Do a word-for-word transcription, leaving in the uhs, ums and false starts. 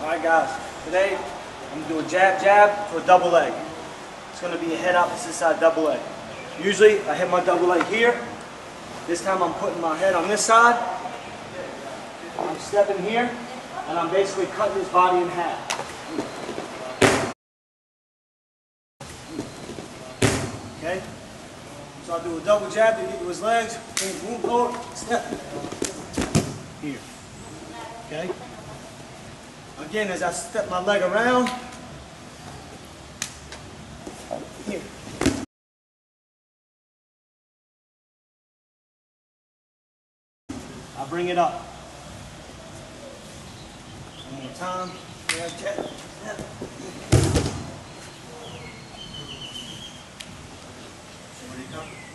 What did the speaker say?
Alright guys, today I'm going to do a jab jab for a double leg. It's going to be a head opposite side double leg. Usually I hit my double leg here. This time I'm putting my head on this side. I'm stepping here and I'm basically cutting his body in half. Okay? So I'll do a double jab to get to his legs, boom, forward, step. Here. Okay? Again, as I step my leg around, here. I bring it up. One more time. Jab, jab, jab. Ready to go?